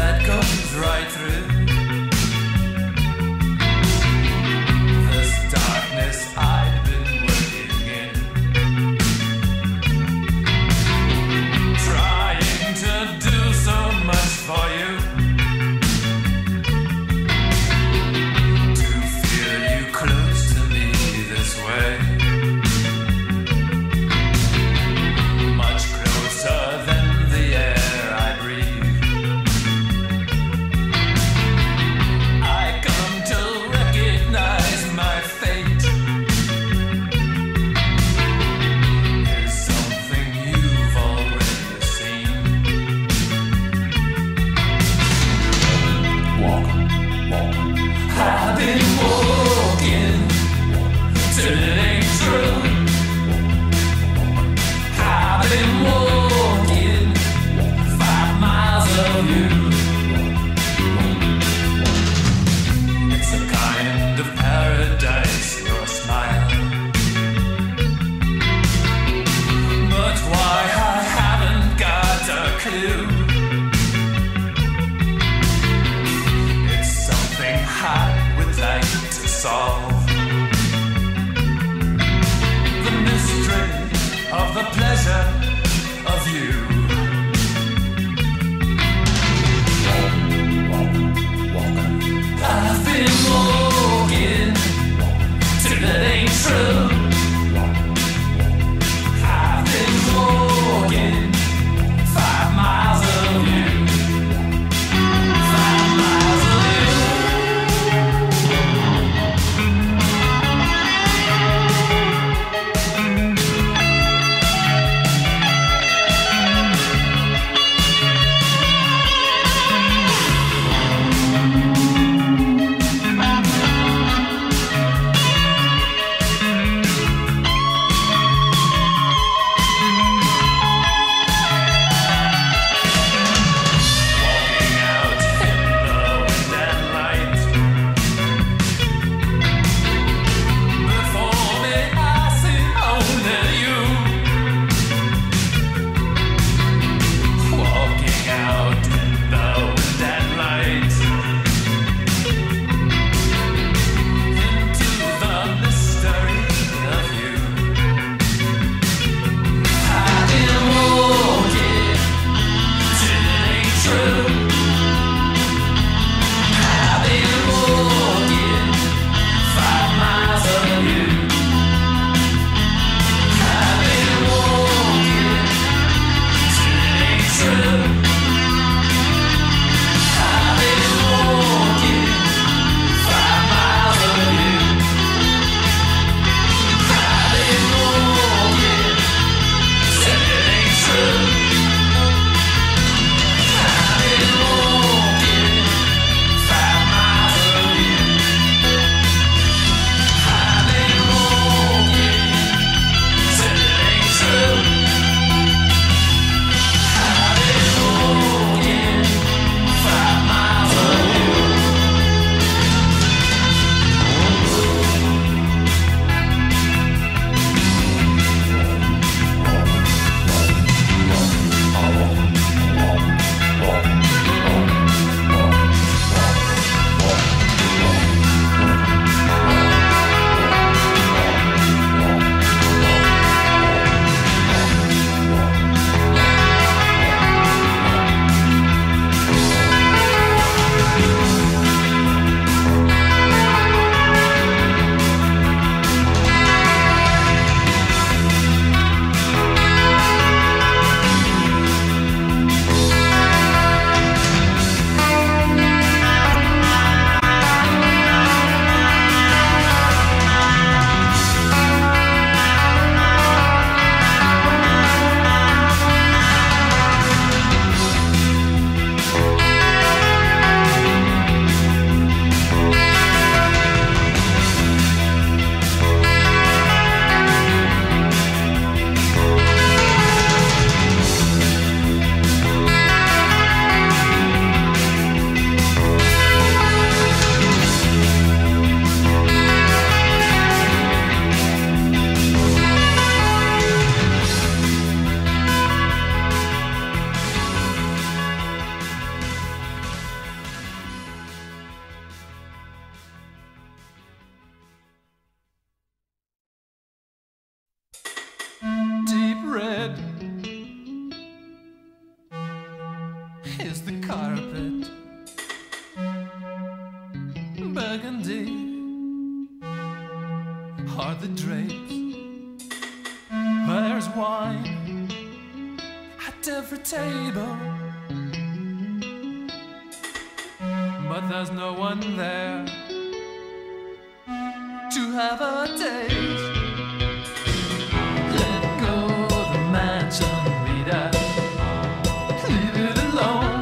that goes right through this darkness I'd been working in, trying to do so much for you, to feel you close to me this way, much closer than the air I breathe. I come to recognize my fate is something you've already seen. I've been walking till it ain't true. I've been walking 5 miles of you. It's a kind of paradise, your smile. But why I haven't got a clue. It's something I would like to solve. The mystery of the pleasure of you. I've been walking till it ain't true. I've been walking 5 miles of you. 5 miles of you. kiss the carpet. Burgundy are the drapes. There's wine at every table, but there's no one there to have a taste. Let go the mansion, Rita. Leave it alone.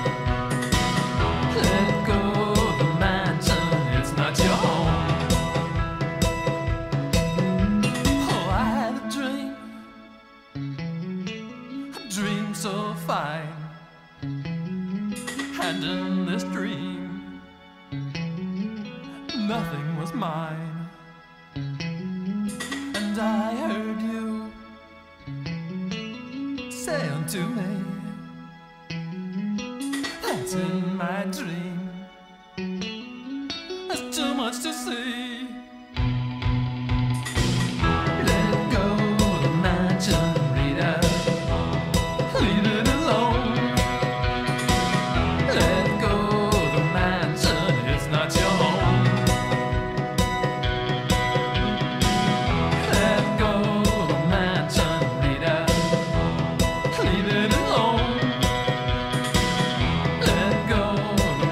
Let go the mansion, it's not your home. Oh, I had a dream so fine, and in this dream nothing was mine. And I heard you say unto me, that's in my dream, there's too much to see. Let go the mansion, Rita. Leave it alone. Let go the mansion, it's not your home. Let go the mansion, Rita. Leave it alone. Let go the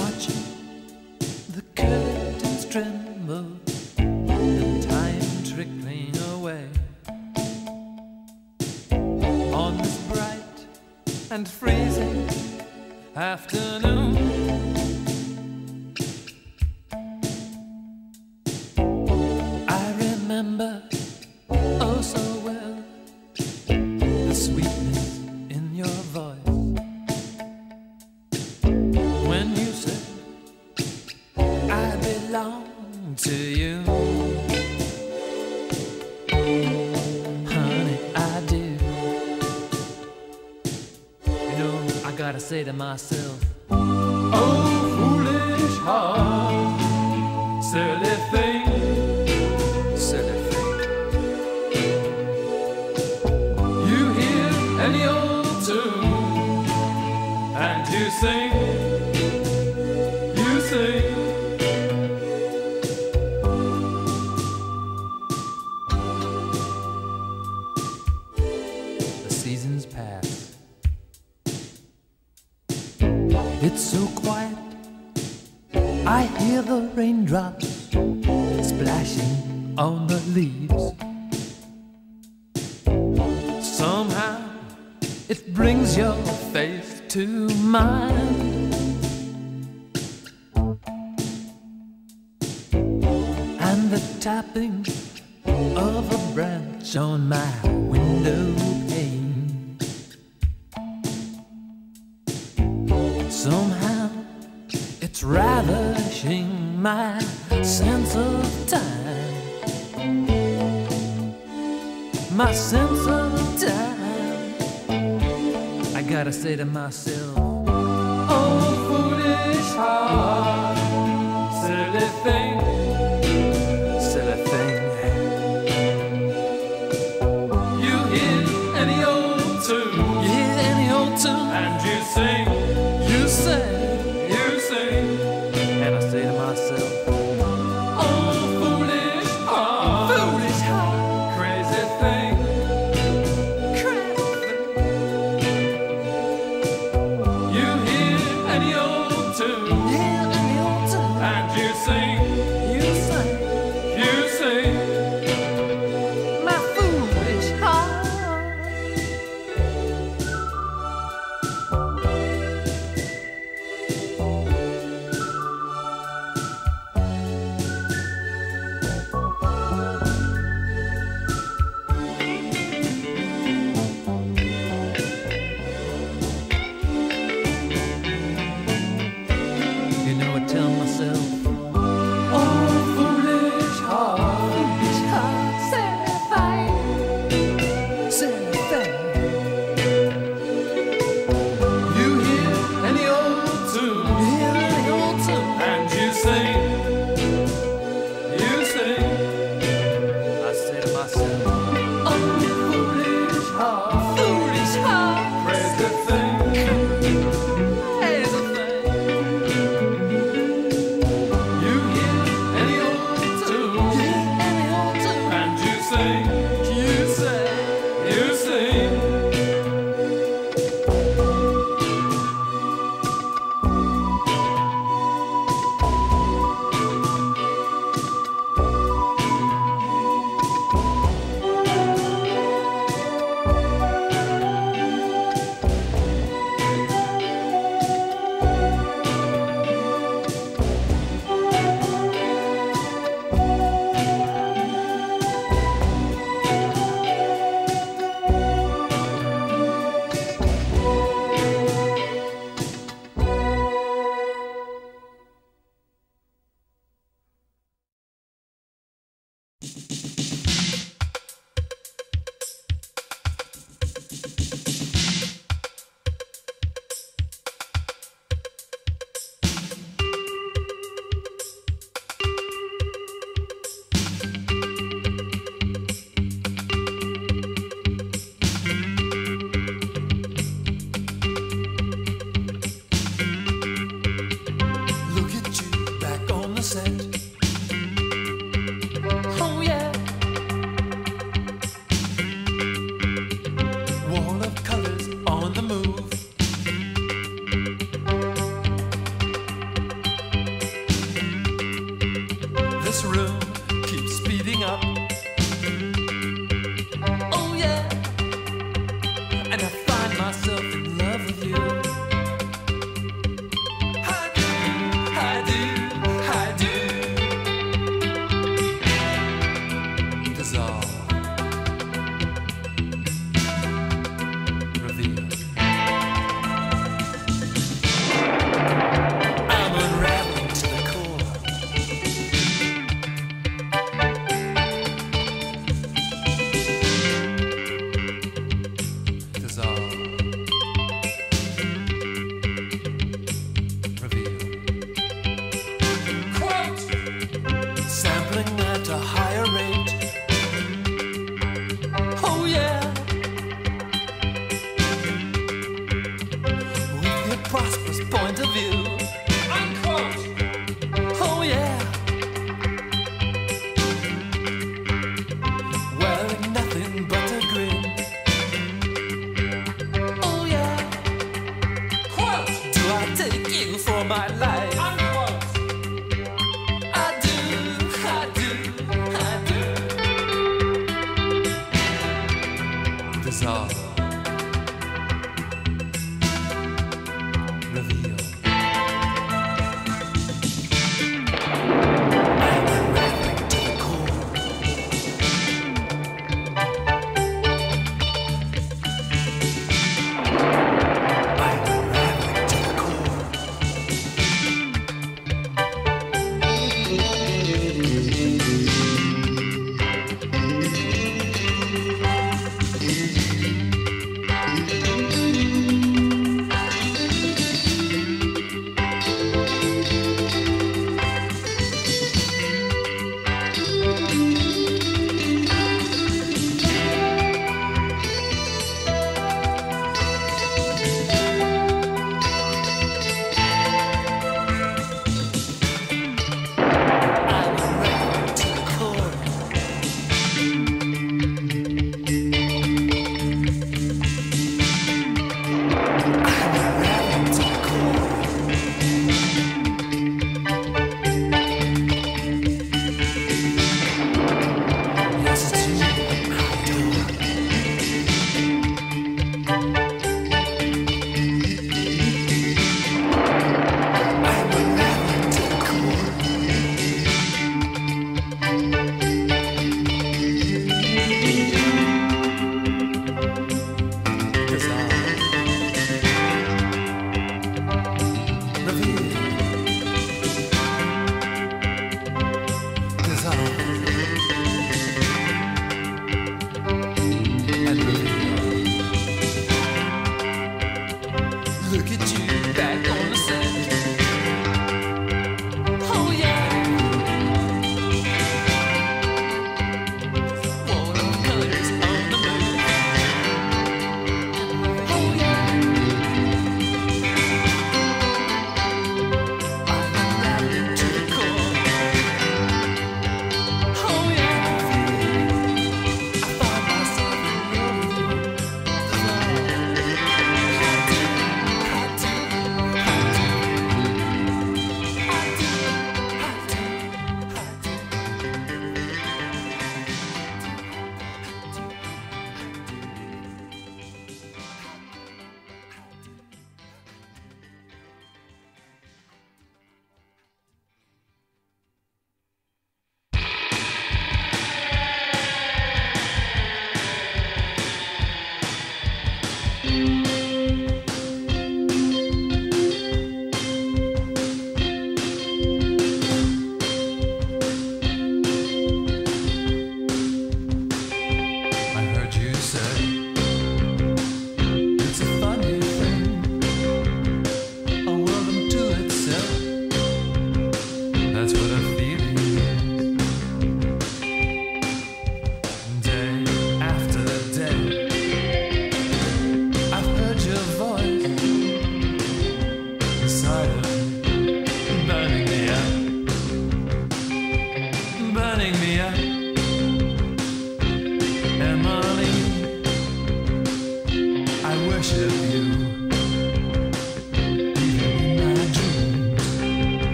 watching the curtains tremble and time trickling away on this bright and freezing afternoon. I remember oh so well the sweetness in your voice when you said I belong to you. Honey, I do. You know, I gotta say to myself, oh, foolish heart, silly thing, silly thing. You hear any old tune and you sing, you sing. The seasons pass. It's so quiet, I hear the raindrops splashing on the leaves. Somehow it brings your face to mine, and the tapping of a branch on my window pane. Somehow it's ravishing my sense of time, my sense of time. I gotta say to myself, oh, foolish heart, silly thing, silly thing. You hear any old tune, you hear any old tune, and you sing, you sing, you sing. And I say to myself, oh, foolish heart, foolish heart, crazy thing, crazy thing. You hear any old tune, you hear any old tune, and you sing, you sing, you sing. My foolish heart. You know, I tell myself, oh, my life. I do, I do, I do. Dissolve. Reveal. Look at you back on the set. Oh yeah. Watercolors on the move. Oh yeah. I'm unraveling to the core. Oh yeah. I find myself in love with you.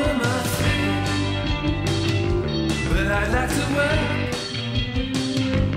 I'd like to work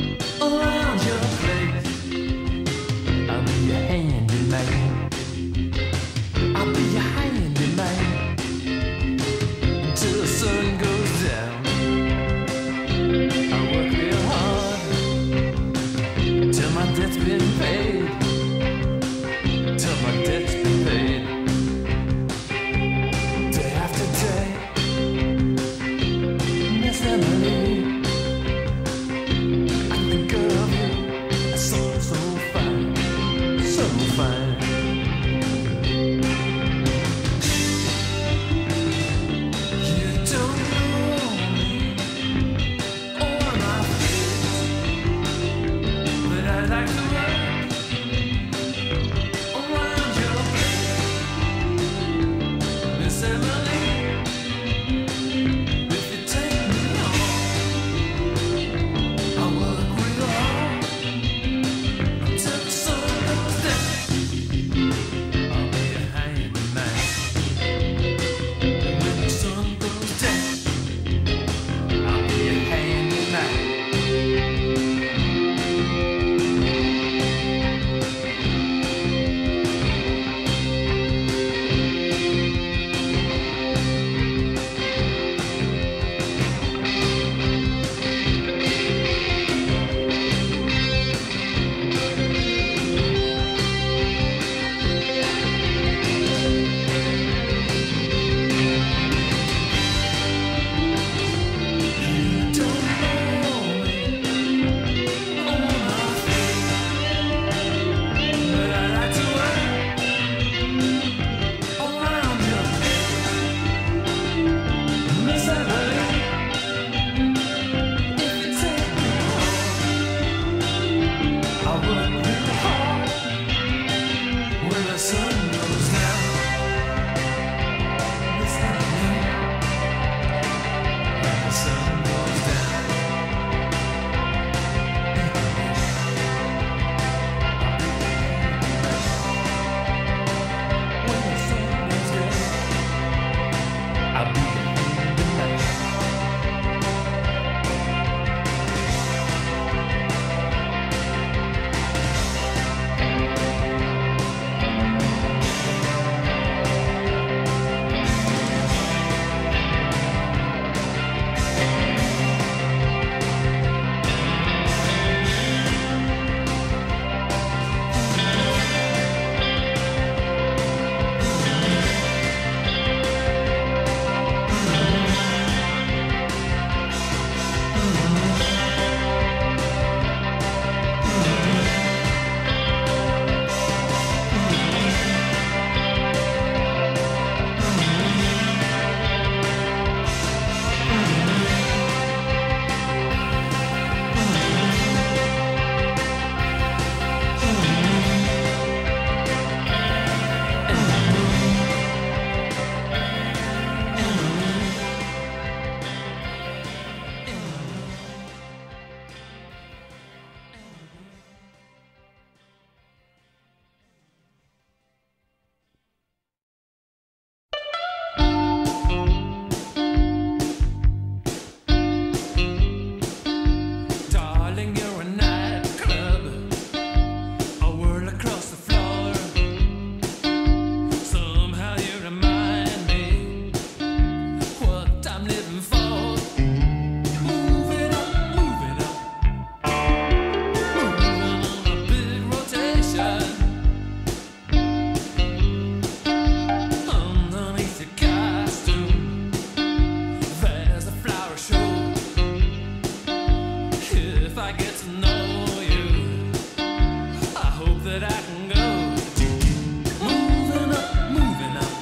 if I get to know you, I hope that I can go moving up, moving up,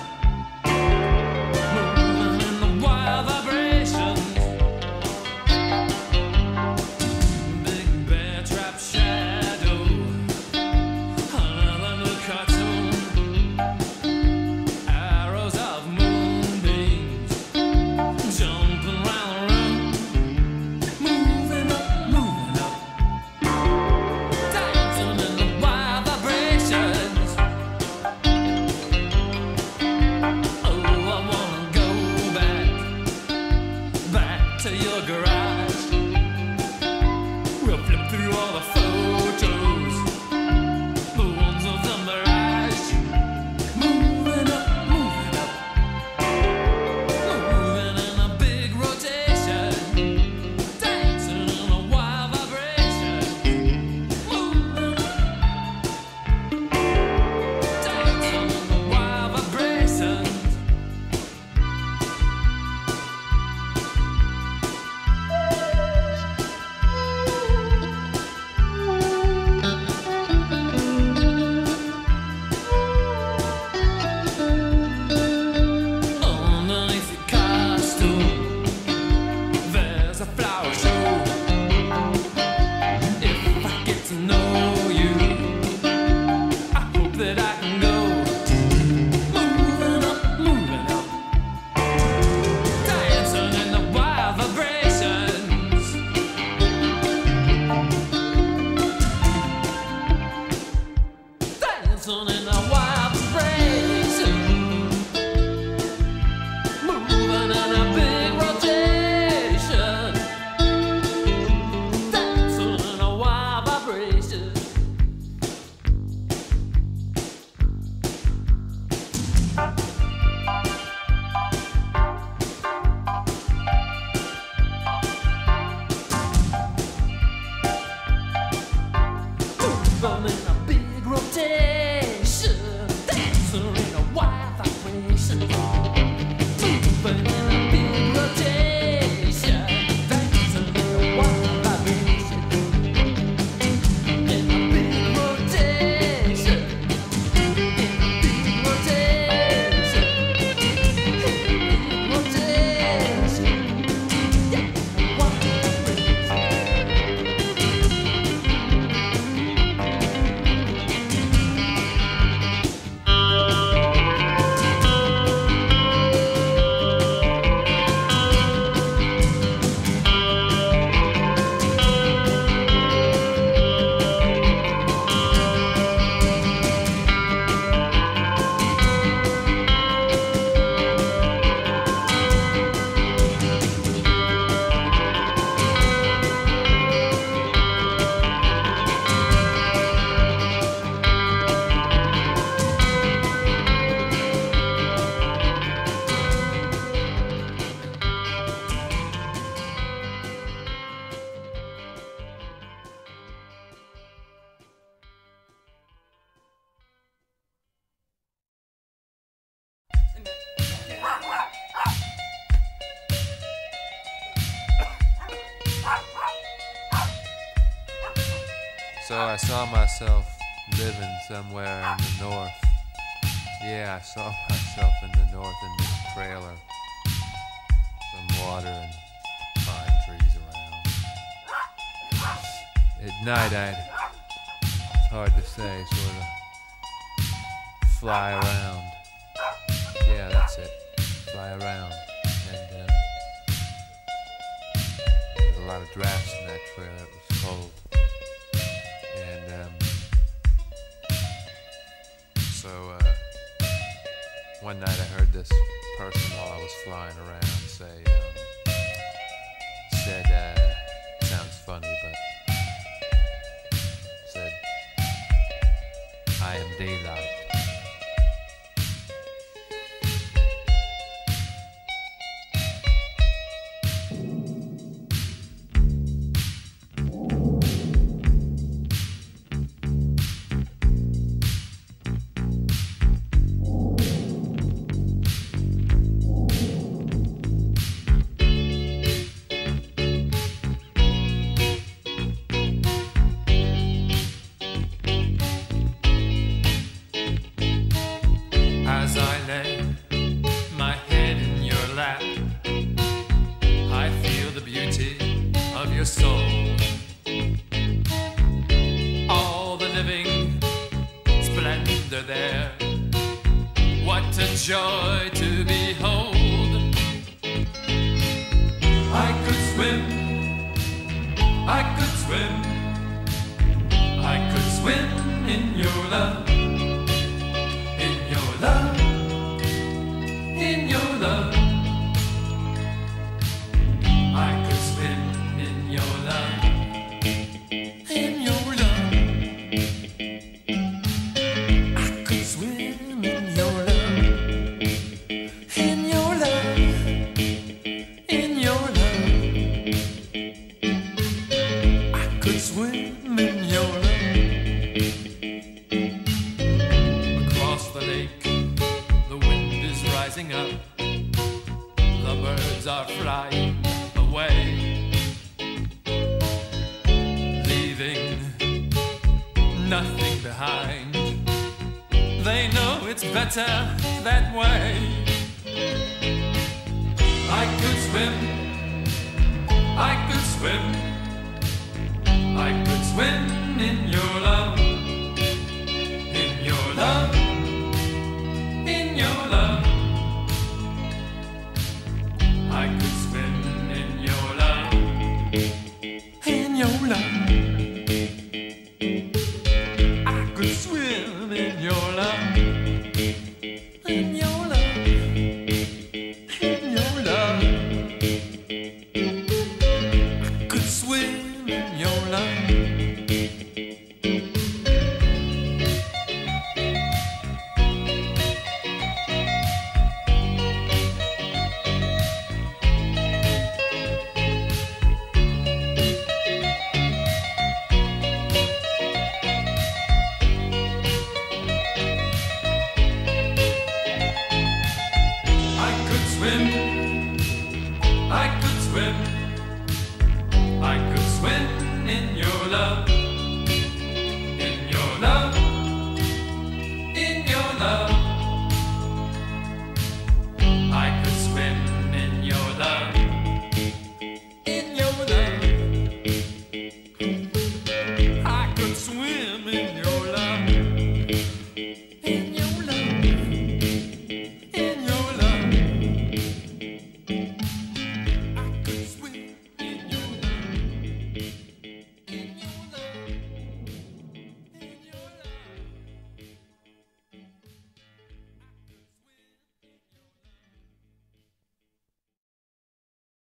moving in the wild vibrations. Big bear trap shadow, another new cartoon, arrows of moonbeams jumping round the room, moving up, dancing in the wild vibrations. Oh, I wanna go back to your garage. We'll flip through all the photos, the ones of the mirage. Moving up, moving in a big rotation, dancing in a wild vibration. Moving up, dancing in the wild vibrations. Underneath your costume, there's a flower show. If I get to know you, I hope that I can go moving up, dancing in the wild vibrations. Dancing in the wild vibrations. Moving in a big rotation, dancing in a wild vibration. Moving in a big rotation, dancing in a wild vibration. Moving in a big rotation, dancing in a wild vibration. In a big rotation, in a big rotation, yeah, wild So I saw myself living somewhere in the north. Yeah, I saw myself in the north in this trailer. Some water and pine trees around. At night it's hard to say, sort of fly around. Yeah, that's it. Fly around. And there was a lot of drafts in that trailer. It was cold. And so one night I heard this person while I was flying around said, sounds funny, but said, I am daylight. joy to behold. I could swim, I could swim, I could swim in your love, in your love, in your love. I could swim in your love, in your love. I could swim in your love, in your love, in your love. I could swim in your love. Across the lake, the wind is rising up. The birds are flying away, leaving nothing behind. They know it's better that way. I could swim, I could swim, I could swim in your love, in your love, in your love. I could swim in your love, in your love. I could swim in your love, in your love, in your love. I could swim in your love. I could swim, I could swim in your love.